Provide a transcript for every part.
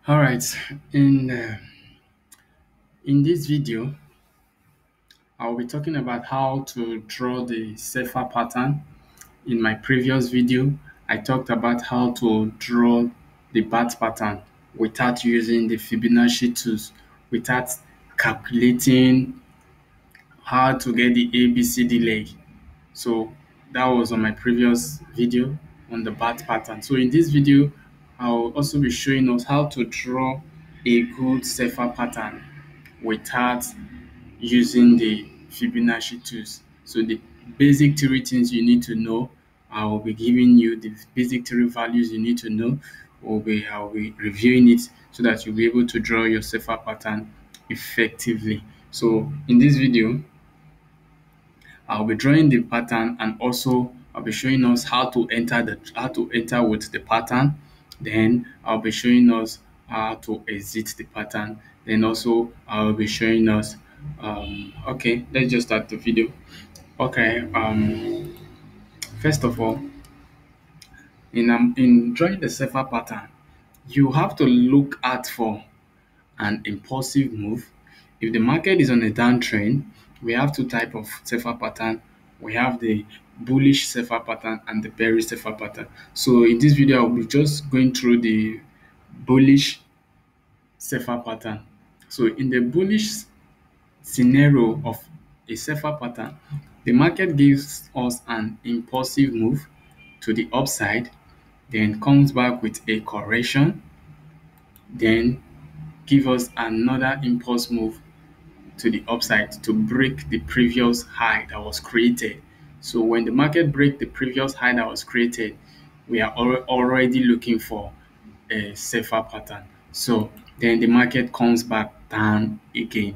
All right, in this video, I'll be talking about how to draw the Cepher pattern. In my previous video, I talked about how to draw the bat pattern without using the Fibonacci tools, without calculating how to get the ABCD leg. So that was on my previous video on the bat pattern. So in this video, I'll also be showing us how to draw a good Cepher pattern without using the Fibonacci tools. So the basic three things you need to know, I will be giving you the basic three values you need to know. I'll be reviewing it so that you'll be able to draw your Cepher pattern effectively. So in this video, I'll be drawing the pattern and also I'll be showing us how to enter with the pattern. Then I'll be showing us how to exit the pattern. Then also I'll be showing us okay, let's just start the video. Okay, first of all, in drawing the Cepher pattern, you have to look out for an impulsive move. If the market is on a downtrend, we have two type of Cepher pattern. We have the bullish Cepher pattern and the bearish Cepher pattern. So in this video, I'll be just going through the bullish Cepher pattern. So in the bullish scenario of a Cepher pattern, the market gives us an impulsive move to the upside, then comes back with a correction, then give us another impulse move to the upside to break the previous high that was created. So when the market break the previous high that was created, we are already looking for a Cepher pattern. So then the market comes back down again,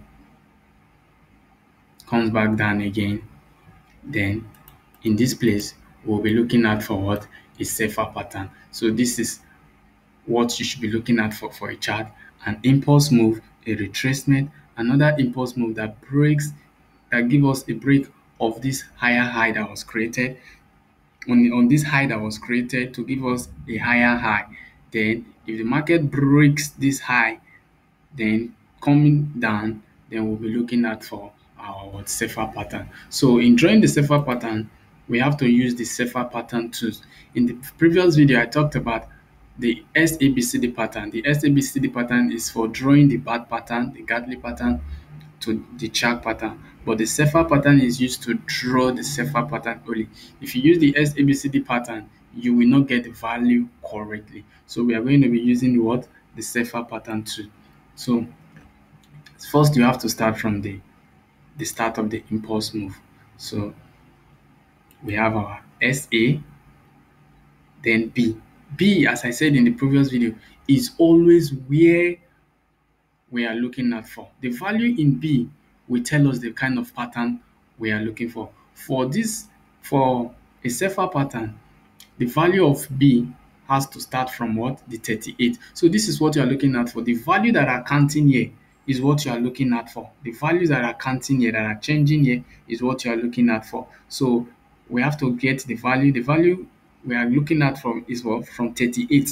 Then in this place, we'll be looking at for what? A Cepher pattern. So this is what you should be looking at for a chart: an impulse move, a retracement, another impulse move that give us a break of this higher high that was created on this high that was created to give us a higher high. Then if the market breaks this high, then coming down, then we'll be looking at for our Cepher pattern. So in drawing the Cepher pattern, we have to use the Cepher pattern tools. In the previous video, I talked about the SABCD pattern. The SABCD pattern is for drawing the bat pattern, the Gartley pattern, to the Chart pattern. But the Cepher pattern is used to draw the Cepher pattern only. If you use the SABCD pattern, you will not get the value correctly. So we are going to be using the Cepher pattern tool. So first you have to start from the start of the impulse move. So we have our SA, then B. B, as I said in the previous video, is always where we are looking at for. The value in B will tell us the kind of pattern we are looking for. For a Cepher pattern, the value of B has to start from what? The 38. So this is what you are looking at for. The value that are counting here is what you are looking at for. The values that are counting here, that are changing here, is what you are looking at for. So we have to get the value. The value we are looking at from is what? From 38.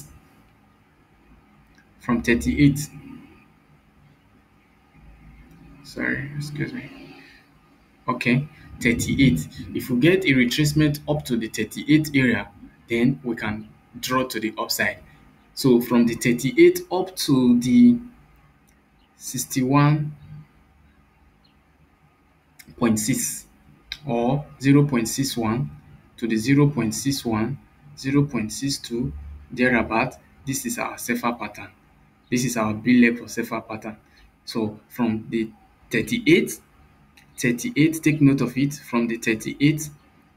From 38. Sorry, excuse me. Okay, 38. If we get a retracement up to the 38 area, then we can draw to the upside. So from the 38 up to the 61.6 or 0.61 to the 0.61, 0.62, thereabout, this is our Cepher pattern. This is our B leg for Cepher pattern. So from the 38, take note of it, from the 38,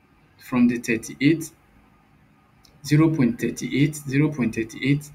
0.38, 0.38,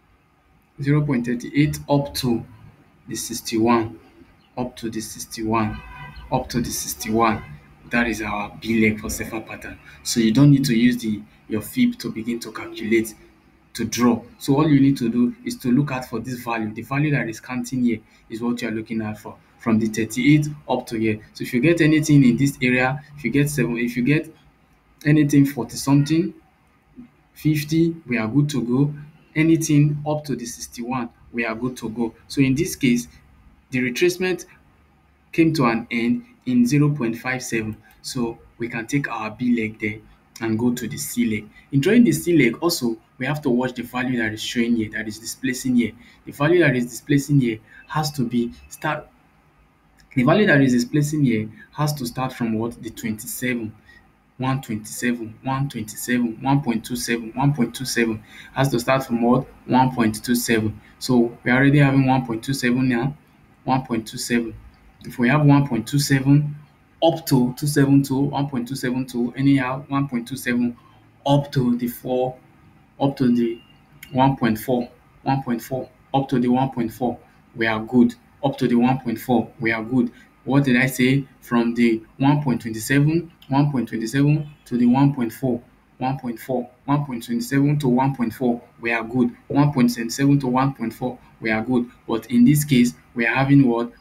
0.38 up to the 61, up to the 61, up to the 61. That is our B leg for Cepher pattern. So you don't need to use your fib to begin to calculate, to draw. So all you need to do is to look out for this value. The value that is counting here is what you are looking at for, from the 38 up to here. So if you get anything in this area, if you get anything 40 something, 50, we are good to go. Anything up to the 61, we are good to go. So in this case, the retracement came to an end in 0.57. So we can take our B leg there and go to the C leg. In drawing the C leg, also we have to watch the value that is showing here, that is displacing here. The value that is displacing here has to be start. The value that is displacing here has to start from what? The 27. 127, 127, 1.27, 1.27 has to start from what? 1.27. So we're already having 1.27 now. 1.27. If we have 1.27 up to 272, 1.272, anyhow 1.27 up to the 4, up to the 1.4, 1.4, up to the 1.4, we are good. Up to the 1.4, we are good. What did I say? From the 1.27, 1.27 to the 1.4, 1.4, 1.27 to 1.4, we are good. 1.27 to 1.4, we are good. But in this case, we are having what?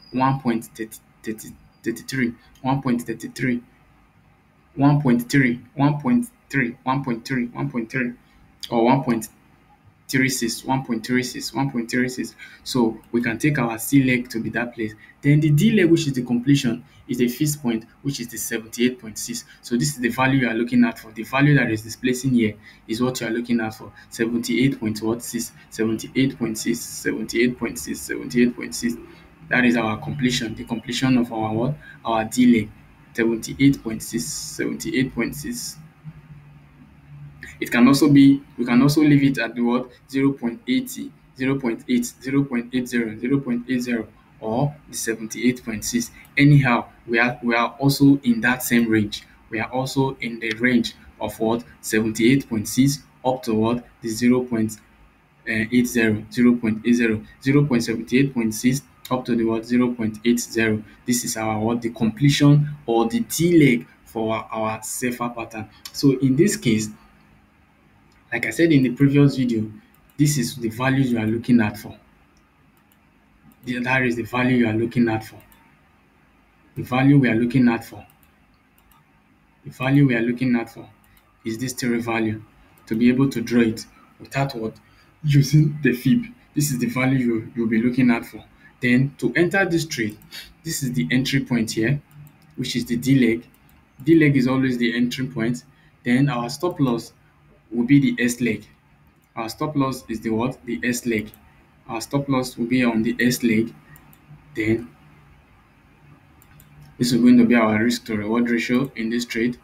1.33, 1.33, 1.3, 1.3, 1.3, 1.3, or 1.36, 1.36, 1.36. So we can take our C leg to be that place. Then the D leg, which is the completion, is a fixed point, which is the 78.6. So this is the value you are looking at for. The value that is displacing here is what you are looking at for. 78.6, 78.6, 78.6, 78.6. That is our completion, the completion of our what? Our D leg. 78.6, 78.6. It can also be, we can also leave it at the what? 0.80, 0.8, 0.80, 0.80, or the 78.6. Anyhow, we are also in that same range. We are also in the range of what? 78.6 up to what? The 0.80, 0.80, 0.78.6 up to the what? 0.80. This is our what? The completion or the T leg for our safer pattern. So in this case, like I said in the previous video, this is the values you are looking at for. That is the value you are looking at for. The value we are looking at for. The value we are looking at for is this theory value, to be able to draw it without what? Using the fib. This is the value you'll be looking at for. Then to enter this trade, this is the entry point here, which is the D leg. D leg is always the entry point. Then our stop loss will be the S leg. Our stop loss is the what? The S leg. Our stop loss will be on the S leg. Then this is going to be our risk to reward ratio in this trade.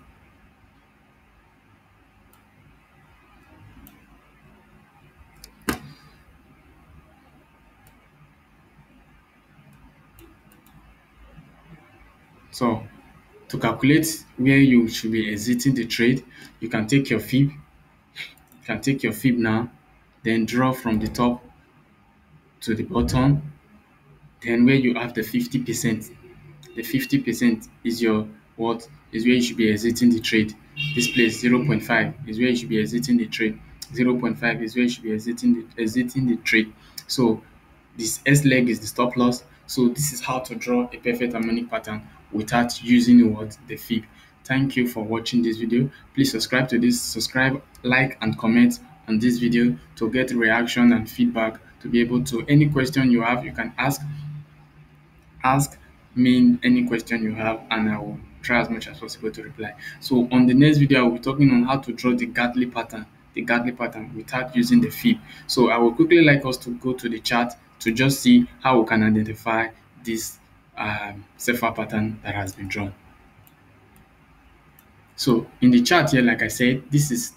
So to calculate where you should be exiting the trade, you can take your fib. You can take your fib now, then draw from the top to the bottom. Then where you have the 50%, the 50% is your what? Is where you should be exiting the trade. This place 0.5 is where you should be exiting the trade. 0.5 is where you should be exiting the trade. So this S leg is the stop loss. So this is how to draw a perfect harmonic pattern without using what? The fib. Thank you for watching this video. Please subscribe, like and comment on this video to get reaction and feedback, to be able to, any question you have, you can ask me any question you have, and I will try as much as possible to reply. So on the next video, I will be talking on how to draw the Gartley pattern without using the fib. So I will quickly like us to go to the chart to just see how we can identify this safer pattern that has been drawn. So in the chart here, like I said, this is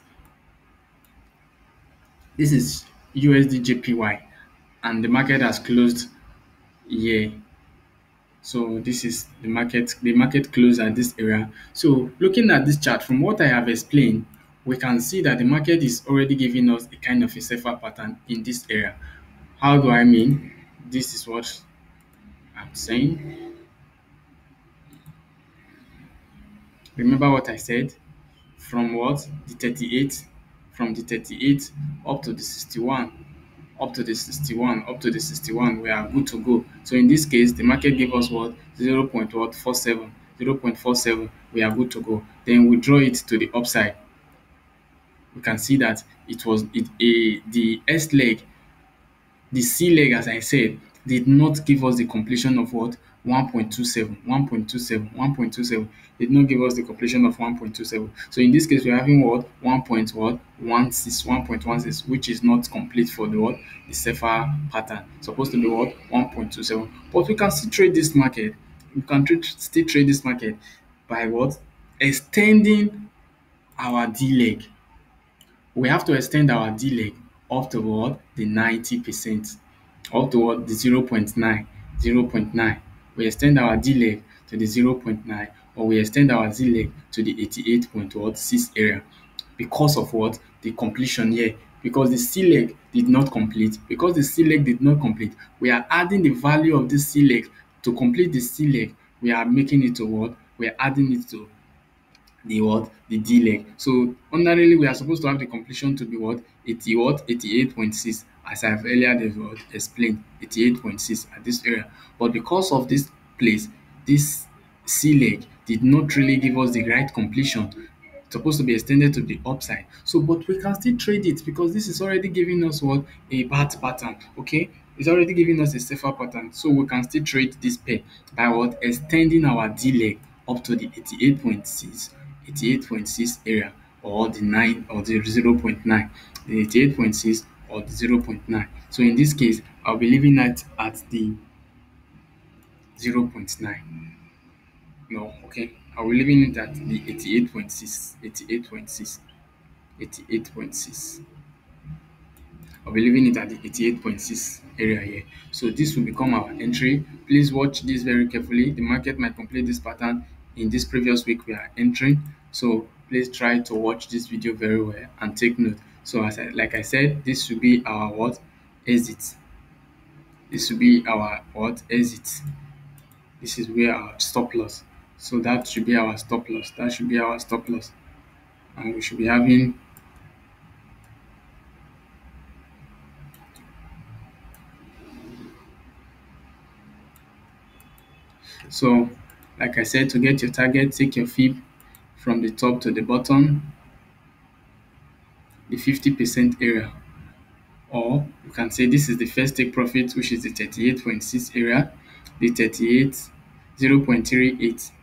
USD JPY, and the market has closed here. So this is the market. The market closed at this area. So looking at this chart, from what I have explained, we can see that the market is already giving us a kind of a safer pattern in this area. How do I mean? This is what I'm saying. Remember what I said? From what? The 38, from the 38 up to the 61, up to the 61, up to the 61, we are good to go. So in this case, the market gave us what? 0.47, 0.47, we are good to go. Then we draw it to the upside. We can see that it was the S leg The C leg, as I said, did not give us the completion of what? 1.27, 1.27, 1.27. Did not give us the completion of 1.27. So in this case, we're having what? 1. What? 16, 1.16, which is not complete for the what? The CEPHA pattern. Supposed to be what? 1.27. But we can still trade this market. We can still trade this market by what? Extending our D leg. We have to extend our D leg up to what? The 90%. Up to what? The 0.9. 0.9. We extend our D leg to the 0.9, or we extend our Z leg to the 88.6 area. Because of what? The completion here. Because the C leg did not complete. Because the C leg did not complete, we are adding the value of this C leg. To complete the C leg, we are making it to what? We are adding it to the what? The D leg. So ordinarily we are supposed to have the completion to be what? 80 what? 88.6, as I've earlier explained, 88.6 at this area. But because of this place, this C leg did not really give us the right completion. It's supposed to be extended to the upside. So but we can still trade it because this is already giving us what? A bad pattern. Okay? It's already giving us a safer pattern. So we can still trade this pair by what? Extending our D leg up to the 88.6 area, or the 9, or the 0.9, the 88.6 or the 0.9. So in this case, I'll be leaving it at the 0.9. No, okay. I'll be leaving it at the 88.6, 88.6, 88.6. I'll be leaving it at the 88.6 area here. So this will become our entry. Please watch this very carefully. The market might complete this pattern in this previous week we are entering. So please try to watch this video very well and take note. So like I said, this should be our what? Exit. This will be our what? Exit. This is where our stop loss. So that should be our stop loss. That should be our stop loss. And we should be having. So, like I said, to get your target, take your fib from the top to the bottom, the 50% area. Or you can say this is the first take profit, which is the 38.6 area, the 38, 0.38,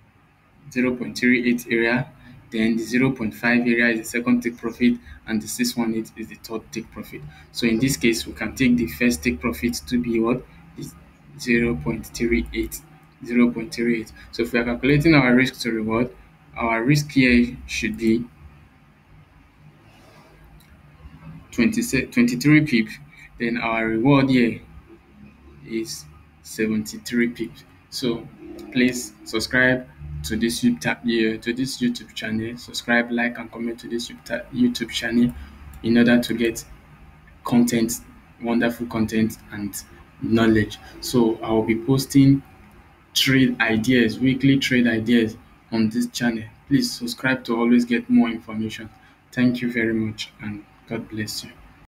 0.38 area, then the 0.5 area is the second take profit, and the 618 is the third take profit. So in this case, we can take the first take profit to be what? Is 0.38. 0.38. So if we are calculating our risk to reward, our risk here should be 23 pip. Then our reward here is 73 pip. So please subscribe to this YouTube channel. Subscribe, like, and comment to this YouTube channel in order to get content, wonderful content and knowledge. So I will be posting trade ideas, weekly trade ideas on this channel. Please subscribe to always get more information. Thank you very much and God bless you.